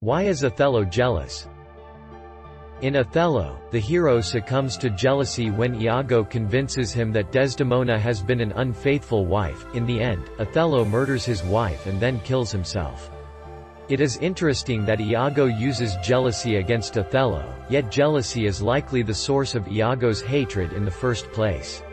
Why is Othello jealous? In Othello, the hero succumbs to jealousy when Iago convinces him that Desdemona has been an unfaithful wife. In the end, Othello murders his wife and then kills himself. It is interesting that Iago uses jealousy against Othello, yet jealousy is likely the source of Iago's hatred in the first place.